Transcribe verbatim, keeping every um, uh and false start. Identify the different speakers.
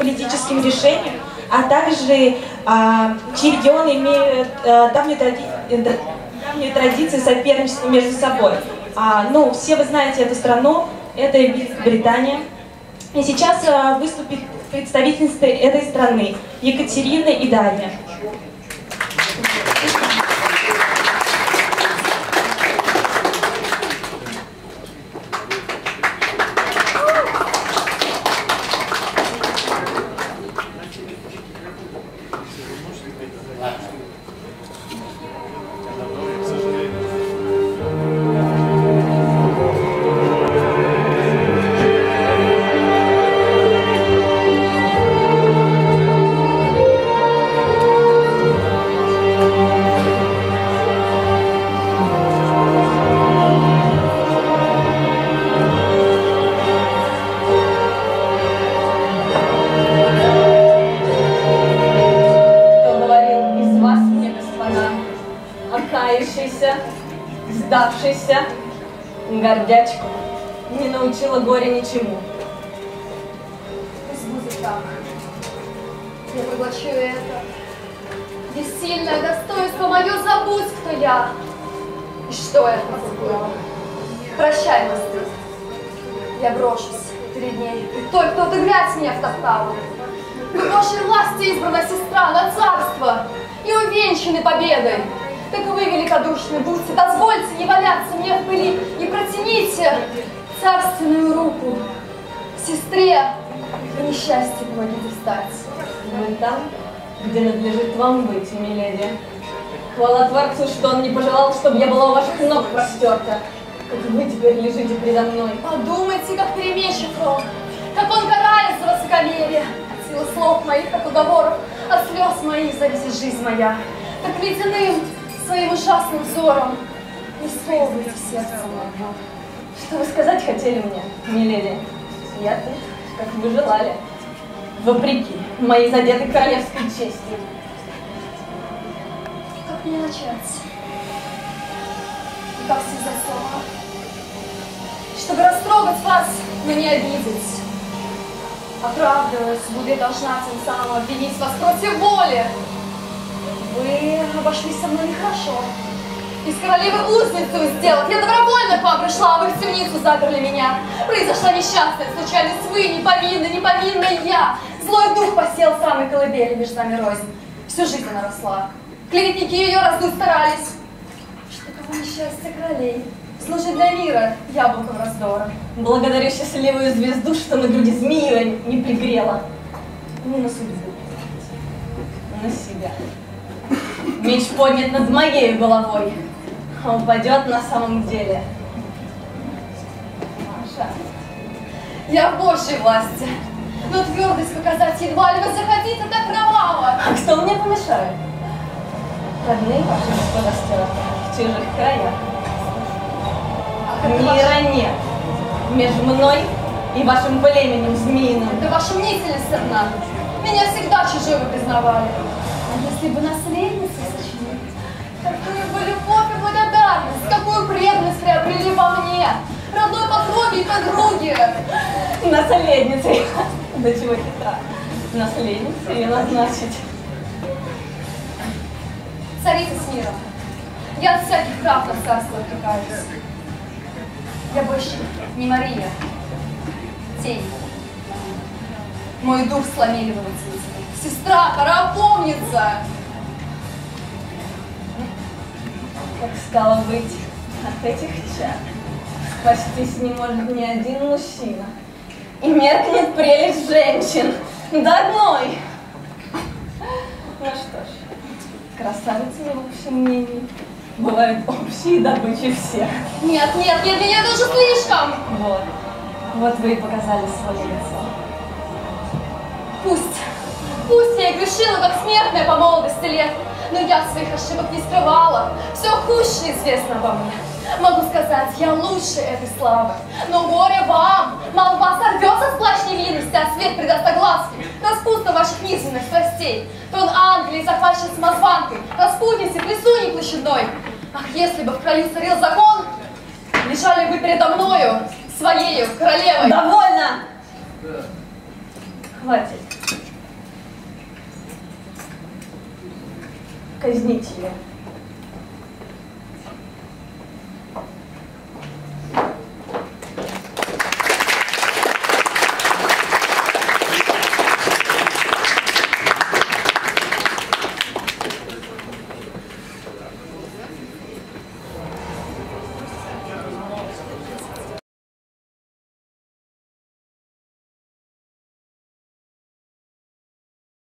Speaker 1: политическим решениям, а также а, чьи регионы имеют а, давнюю, тради... давнюю традицию соперничества между собой. А, ну, все вы знаете эту страну, это Великобритания. И сейчас а, выступит представительницы этой страны Екатерина и Дарья.
Speaker 2: Сдавшийся, гордячку, не научила горе ничему.
Speaker 3: Пусть будет так. Я проглочу это. Бессильное достоинство мое, забудь, кто я. И что я забыла. Прощай, мастер. Я брошусь перед ней. И той, кто ты грязь меня втоптала. К Божьей власти избрана сестра на царство и увенчаны победой. Так вы, великодушные, будьте, дозвольте не валяться мне в пыли и протяните царственную руку сестре и несчастье помогите встать.
Speaker 2: Мы там, где надлежит вам быть, миледи. Хвала Творцу, что он не пожелал, чтобы я была у ваших ног простерта, как вы теперь лежите предо мной.
Speaker 3: Подумайте, как переменчив он, как он карает за высокомерие. От силы слов моих, как уговоров, от слез моих зависит жизнь моя. Так ледяным своим ужасным взором не сковывайте сердце моего.
Speaker 2: Что вы сказать хотели мне, миледи? Я тут, как вы желали, вопреки моей задетой королевской чести.
Speaker 3: Как мне начать? И как связать слова? Чтобы растрогать вас, но не обидеть. Оправдываясь, буду я должна тем самым обвинить вас против воли. Вы обошлись со мной нехорошо. Из королевы узницу сделать. Я добровольно к вам пришла, а вы в темницу заперли меня. Произошла несчастная случайность. Вы не повинны, не повинна я. Злой дух посел в самой колыбели, между нами рознь. Всю жизнь она росла. Клеветники ее раздуть старались. Что кого несчастье королей служит для мира яблоком раздора.
Speaker 2: Благодарю счастливую звезду, что на груди змея не пригрела. Не на судьбу, на себя. Меч поднят над моей головой, а упадет на самом деле. Маша,
Speaker 3: я в Божьей власти, но твердость показать едва ли вы захотите так кроваво.
Speaker 2: А кто мне помешает? Родные ваши господа стерты в чужих краях.
Speaker 3: А
Speaker 2: мира нет между мной и вашим племенем змеиным.
Speaker 3: Это ваша мнительность одна. Меня всегда чужой вы признавали. А если бы наследница сочинили, какую бы любовь и благодарность, какую преданность приобрели во мне, родной подруги и подруги.
Speaker 2: Наследницей. До чего хитра. Наследницей ее назначить.
Speaker 3: Царица с миром. Я от всяких прав на царство отрекаюсь. Я больше не Мария. Тень. Мой дух сломили вы в Сестра, пора опомниться.
Speaker 2: Как стало быть, от этих чар спастись не может ни один мужчина. И меркнет прелесть женщин до одной. Ну что ж, красавицы в общем мнении бывают общие добычи всех.
Speaker 3: Нет, нет, нет, меня это уже слишком.
Speaker 2: Вот, вот вы и показали свое лицо.
Speaker 3: Пусть, пусть я и грешила, как смертная по молодости лет, но я своих ошибок не скрывала. Все худшее известно обо мне. Могу сказать, я лучше этой славы. Но горе вам! Молва сорвется с плащ невинности, а свет придаст огласке. Распутство ваших низменных страстей. Трон Англии захвачен самозванкой, распутницы, плесуней площадной. Ах, если бы в краю царил закон, лежали бы передо мною, своею королевой.
Speaker 2: Довольно! Хватит. казнить ее.